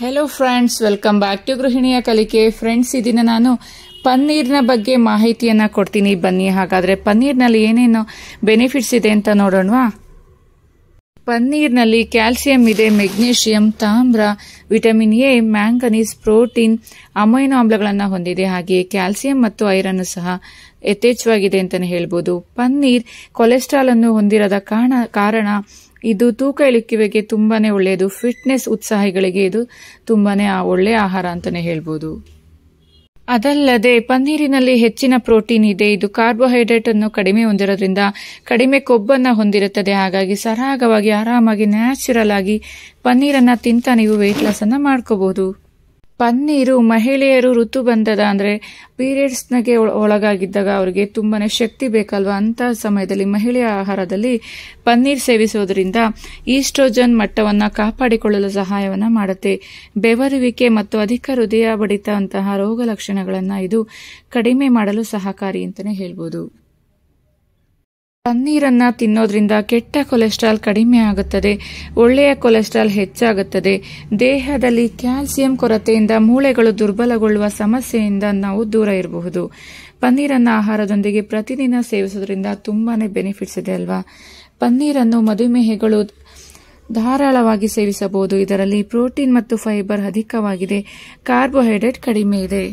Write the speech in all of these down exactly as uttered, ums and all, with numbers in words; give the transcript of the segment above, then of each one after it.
Hello friends, welcome back to ಗೃಹಿಣಿಯ ಕಲಿಕೆ. Friends, ಇದನ್ನ ನಾನು ಪನ್ನೀರ್ನ ಬಗ್ಗೆ ಮಾಹಿತಿಯನ್ನ ಕೊಡ್ತೀನಿ. ಬನ್ನಿ ಹಾಗಾದ್ರೆ ಪನ್ನೀರ್ನಲ್ಲಿ ಏನೇನು ಬೆನಿಫಿಟ್ಸ್ ಇದೆ ಅಂತ ನೋಡೋಣವಾ. ಪನ್ನೀರ್ನಲ್ಲಿ ಕ್ಯಾಲ್ಸಿಯಂ ಇದೆ, ಮೆಗ್ನೀಷಿಯಂ, ತಾಮ್ರ, vitamin A, manganese, protein, amino ಆಮ್ಲಗಳನ್ನು ಹೊಂದಿದೆ. ಹಾಗೆಯೇ ಕ್ಯಾಲ್ಸಿಯಂ ಮತ್ತು ಐರನ್ ಸಹ ಯಥೇಚ್ಛವಾಗಿದೆ ಅಂತಾನೆ ಹೇಳ್ಬೋದು. ಪನ್ನೀರ್ ಕೊಲೆಸ್ಟ್ರಾಲ್ ಅನ್ನು ಹೊಂದಿರದ ಕಾರಣ ಇದು ತೂಕ ಇಳಿಕೆಗೆ ತುಂಬಾನೇ ಒಳ್ಳೆಯದು. ಫಿಟ್ನೆಸ್ ಉತ್ಸಾಹಿಗಳಿಗೆ ಇದು ತುಂಬಾನೇ ಒಳ್ಳೆಯ ಆಹಾರ ಅಂತಾನೆ ಹೇಳ್ಬೋದು. ಅದಲ್ಲದೆ ಪನ್ನೀರಿನಲ್ಲಿ ಹೆಚ್ಚಿನ ಪ್ರೋಟೀನ್ ಇದೆ. ಇದು ಕಾರ್ಬೋಹೈಡ್ರೇಟ್ ಅನ್ನು ಕಡಿಮೆ ಹೊಂದಿರೋದ್ರಿಂದ ಕಡಿಮೆ ಕೊಬ್ಬನ್ನ ಹೊಂದಿರುತ್ತದೆ. ಹಾಗಾಗಿ ಸರಾಗವಾಗಿ ಆರಾಮಾಗಿ ನ್ಯಾಚುರಲ್ ಆಗಿ ಪನ್ನೀರನ್ನ ತಿಂತ ನೀವು ವೆಯ್ಟ್ ಲಾಸ್ ಅನ್ನ ಮಾಡ್ಕೋಬಹುದು. ಪನ್ನೀರು ಮಹಿಳೆಯರು ಋತುಬಂಧದ ಅಂದ್ರೆ ಪೀರಿಯಡ್ಸ್ನಾಗೆ ಒಳಗಾಗಿದ್ದಾಗ ಅವರಿಗೆ ತುಂಬಾನೇ ಶಕ್ತಿ ಬೇಕಲ್ವಾ, ಅಂತ ಸಮಯದಲ್ಲಿ ಮಹಿಳೆಯ ಆಹಾರದಲ್ಲಿ ಪನ್ನೀರ್ ಸೇವಿಸುವುದರಿಂದ ಈಸ್ಟ್ರೋಜನ್ ಮಟ್ಟವನ್ನ ಕಾಪಾಡಿಕೊಳ್ಳಲು ಸಹಾಯವನ್ನ ಮಾಡುತ್ತೆ. ಬೆವರುವಿಕೆ ಮತ್ತು ಅಧಿಕ ಹೃದಯ ಬಡಿತ ಅಂತಹ ರೋಗ ಲಕ್ಷಣಗಳನ್ನ ಇದು ಕಡಿಮೆ ಮಾಡಲು ಸಹಕಾರಿ ಅಂತಾನೆ ಹೇಳ್ಬೋದು. ಪನ್ನೀರನ್ನ ತಿನ್ನೋದ್ರಿಂದ ಕೆಟ್ಟ ಕೊಲೆಸ್ಟ್ರಾಲ್ ಕಡಿಮೆ ಆಗುತ್ತದೆ, ಒಳ್ಳೆಯ ಕೊಲೆಸ್ಟ್ರಾಲ್ ಹೆಚ್ಚಾಗುತ್ತದೆ. ದೇಹದಲ್ಲಿ ಕ್ಯಾಲ್ಸಿಯಂ ಕೊರತೆಯಿಂದ ಮೂಳೆಗಳು ದುರ್ಬಲಗೊಳ್ಳುವ ಸಮಸ್ಯೆಯಿಂದ ನಾವು ದೂರ ಇರಬಹುದು. ಪನ್ನೀರನ್ನ ಆಹಾರದೊಂದಿಗೆ ಪ್ರತಿದಿನ ಸೇವಿಸೋದ್ರಿಂದ ತುಂಬಾನೇ ಬೆನಿಫಿಟ್ಸ್ ಇದೆ ಅಲ್ವಾ. ಪನ್ನೀರನ್ನು ಮಧುಮೇಹಿಗಳು ಧಾರಾಳವಾಗಿ ಸೇವಿಸಬಹುದು. ಇದರಲ್ಲಿ ಪ್ರೋಟೀನ್ ಮತ್ತು ಫೈಬರ್ ಅಧಿಕವಾಗಿದೆ, ಕಾರ್ಬೋಹೈಡ್ರೇಟ್ ಕಡಿಮೆ ಇದೆ.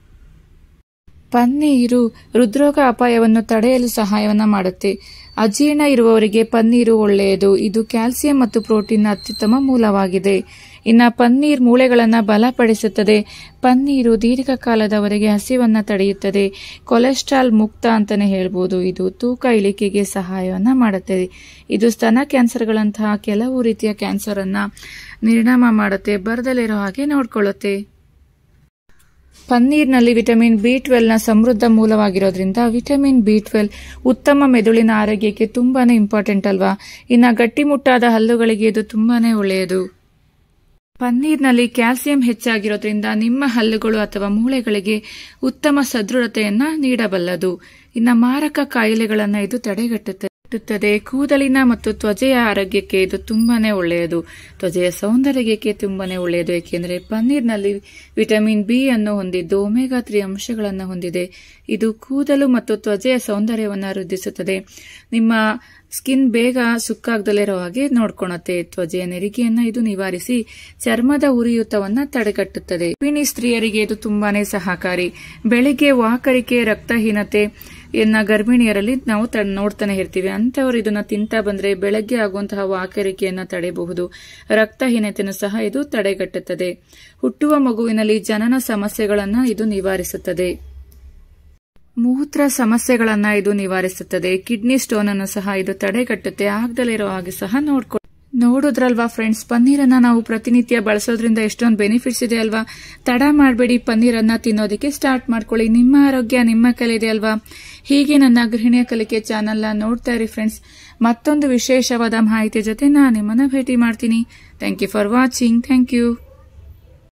ಪನ್ನೀರು ಹೃದ್ರೋಗ ಅಪಾಯವನ್ನು ತಡೆಯಲು ಸಹಾಯವನ್ನ ಮಾಡುತ್ತೆ. ಅಜೀರ್ಣ ಇರುವವರಿಗೆ ಪನ್ನೀರು ಒಳ್ಳೆಯದು. ಇದು ಕ್ಯಾಲ್ಸಿಯಂ ಮತ್ತು ಪ್ರೋಟೀನ್ ಅತ್ಯುತ್ತಮ ಮೂಲವಾಗಿದೆ. ಇನ್ನ ಪನ್ನೀರ್ ಮೂಳೆಗಳನ್ನು ಬಲಪಡಿಸುತ್ತದೆ. ಪನ್ನೀರು ದೀರ್ಘಕಾಲದವರೆಗೆ ಹಸಿವನ್ನ ತಡೆಯುತ್ತದೆ. ಕೊಲೆಸ್ಟ್ರಾಲ್ ಮುಕ್ತ ಅಂತಾನೆ ಹೇಳ್ಬೋದು. ಇದು ತೂಕ ಇಳಿಕೆಗೆ ಸಹಾಯವನ್ನ ಮಾಡುತ್ತದೆ. ಇದು ಸ್ತನ ಕ್ಯಾನ್ಸರ್ಗಳಂತಹ ಕೆಲವು ರೀತಿಯ ಕ್ಯಾನ್ಸರ್ ಅನ್ನ ನಿರ್ನಾಮ ಮಾಡುತ್ತೆ, ಬರದಲ್ಲಿರೋ ಹಾಗೆ ನೋಡ್ಕೊಳ್ಳುತ್ತೆ. ಪನ್ನೀರ್ನಲ್ಲಿ ವಿಟಮಿನ್ ಬಿ ಟ್ವೆಲ್ವ್ ನ ಸಮೃದ್ಧ ಮೂಲವಾಗಿರೋದ್ರಿಂದ ವಿಟಮಿನ್ ಬಿ ಟ್ವೆಲ್ವ್ ಉತ್ತಮ ಮೆದುಳಿನ ಆರೋಗ್ಯಕ್ಕೆ ತುಂಬಾನೇ ಇಂಪಾರ್ಟೆಂಟ್ ಅಲ್ವಾ. ಇನ್ನ ಗಟ್ಟಿಮುಟ್ಟಾದ ಹಲ್ಲುಗಳಿಗೆ ಇದು ತುಂಬಾನೇ ಒಳ್ಳೆಯದು. ಪನ್ನೀರ್ನಲ್ಲಿ ಕ್ಯಾಲ್ಸಿಯಂ ಹೆಚ್ಚಾಗಿರೋದ್ರಿಂದ ನಿಮ್ಮ ಹಲ್ಲುಗಳು ಅಥವಾ ಮೂಳೆಗಳಿಗೆ ಉತ್ತಮ ಸದೃಢತೆಯನ್ನ ನೀಡಬಲ್ಲದು. ಇನ್ನ ಮಾರಕ ಕಾಯಿಲೆಗಳನ್ನ ಇದು ತಡೆಗಟ್ಟುತ್ತದೆ. ಕೂದಲಿನ ಮತ್ತು ತ್ವಚೆಯ ಆರೋಗ್ಯಕ್ಕೆ ಇದು ತುಂಬಾನೇ ಒಳ್ಳೆಯದು. ತ್ವಚೆಯ ಸೌಂದರ್ಯಕ್ಕೆ ತುಂಬಾನೇ ಒಳ್ಳೆಯದು, ಏಕೆಂದರೆ ಪನ್ನೀರ್ನಲ್ಲಿ ವಿಟಮಿನ್ ಬಿ ಅನ್ನು ಹೊಂದಿದ್ದು ಒಮೆಗಾ ತ್ರೀ ಅಂಶಗಳನ್ನು ಹೊಂದಿದೆ. ಇದು ಕೂದಲು ಮತ್ತು ತ್ವಚೆಯ ಸೌಂದರ್ಯವನ್ನು ವೃದ್ಧಿಸುತ್ತದೆ. ನಿಮ್ಮ ಸ್ಕಿನ್ ಬೇಗ ಸುಕ್ಕಾಗದಲ್ಲಿರೋ ಹಾಗೆ ನೋಡ್ಕೊಳುತ್ತೆ. ತ್ವಚೆಯ ನೆರಿಗೆಯನ್ನ ಇದು ನಿವಾರಿಸಿ ಚರ್ಮದ ಉರಿಯೂತವನ್ನ ತಡೆಗಟ್ಟುತ್ತದೆ. ಗರ್ಭಿಣಿ ಸ್ತ್ರೀಯರಿಗೆ ಇದು ತುಂಬಾನೇ ಸಹಕಾರಿ. ಬೆಳಿಗ್ಗೆ ವಾಕರಿಕೆ, ರಕ್ತಹೀನತೆ ಎನ್ನ ಗರ್ಭಿಣಿಯರಲ್ಲಿ ನಾವು ನೋಡ್ತಾನೆ ಇರ್ತೀವಿ. ಅಂತವರು ಇದನ್ನ ತಿಂತಾ ಬಂದ್ರೆ ಬೆಳಗ್ಗೆ ಆಗುವಂತಹ ವಾಕರಿಕೆಯನ್ನ ತಡೆಯಬಹುದು. ರಕ್ತಹೀನತೆಯನ್ನು ಸಹ ಇದು ತಡೆಗಟ್ಟುತ್ತದೆ. ಹುಟ್ಟುವ ಮಗುವಿನಲ್ಲಿ ಜನನ ಸಮಸ್ಯೆಗಳನ್ನ ಇದು ನಿವಾರಿಸುತ್ತದೆ. ಮೂತ್ರ ಸಮಸ್ಯೆಗಳನ್ನ ಇದು ನಿವಾರಿಸುತ್ತದೆ. ಕಿಡ್ನಿ ಸ್ಟೋನ್ ಅನ್ನು ಸಹ ಇದು ತಡೆಗಟ್ಟುತ್ತೆ. ಆಗದಲ್ಲಿರೋ ಹಾಗೆ ಸಹ ನೋಡ್ಕೊ ನೋಡುದ್ರಲ್ವಾ ಫ್ರೆಂಡ್ಸ್, ಪನ್ನೀರನ್ನ ನಾವು ಪ್ರತಿನಿತ್ಯ ಬಳಸೋದ್ರಿಂದ ಎಷ್ಟೊಂದು ಬೆನಿಫಿಟ್ಸ್ ಇದೆ ಅಲ್ವಾ. ತಡ ಮಾಡಬೇಡಿ, ಪನ್ನೀರನ್ನ ತಿನ್ನೋದಕ್ಕೆ ಸ್ಟಾರ್ಟ್ ಮಾಡ್ಕೊಳ್ಳಿ. ನಿಮ್ಮ ಆರೋಗ್ಯ ನಿಮ್ಮ ಕೈಲಿದೆ ಅಲ್ವಾ. ಹೀಗೆ ನನ್ನ ಗೃಹಿಣಿಯ ಕಲಿಕೆ ಚಾನೆಲ್ನ ನೋಡ್ತಾ ಇರಿ ಫ್ರೆಂಡ್ಸ್. ಮತ್ತೊಂದು ವಿಶೇಷವಾದ ಮಾಹಿತಿ ಜೊತೆ ನಾನು ನಿಮ್ಮನ್ನ ಭೇಟಿ ಮಾಡ್ತೀನಿ. Thank you for watching. Thank you.